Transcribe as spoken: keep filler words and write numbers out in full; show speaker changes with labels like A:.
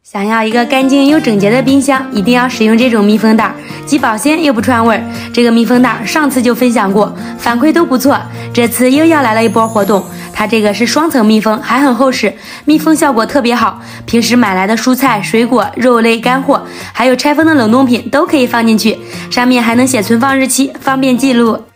A: 想要一个干净又整洁的冰箱，一定要使用这种密封袋，既保鲜又不串味儿。这个密封袋上次就分享过，反馈都不错，这次又要来了一波活动。它这个是双层密封，还很厚实，密封效果特别好。平时买来的蔬菜、水果、肉类、干货，还有拆封的冷冻品都可以放进去，上面还能写存放日期，方便记录。